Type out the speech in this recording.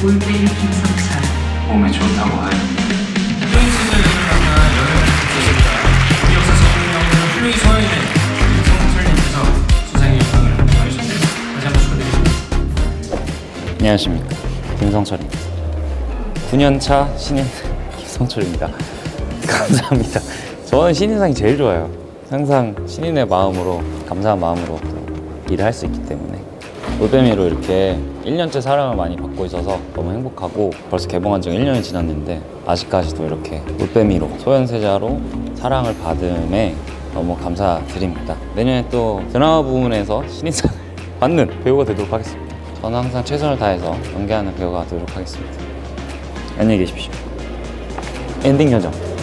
올빼미 김성철. 몸에 좋다고 하여 프랑스에서 만나 연애를 했습니다. 우리 역사 전문가는 훌륭히 소화해낸 김성철님께서 수상의 영광을 받으셨습니다. 다시 한번 축하드립니다. 안녕하십니까, 김성철입니다. 9년차 신인 김성철입니다. 감사합니다. 저는 신인상이 제일 좋아요. 항상 신인의 마음으로, 감사한 마음으로 또 일을 할 수 있기 때문에 올빼미로 이렇게 1년째 사랑을 많이 받고 있어서 너무 행복하고, 벌써 개봉한 지가 1년이 지났는데 아직까지도 이렇게 올빼미로, 소현세자로 사랑을 받음에 너무 감사드립니다. 내년에 또 드라마 부문에서 신인상을 받는 배우가 되도록 하겠습니다. 저는 항상 최선을 다해서 연기하는 배우가 되도록 하겠습니다. 안녕히 계십시오. 엔딩 요정.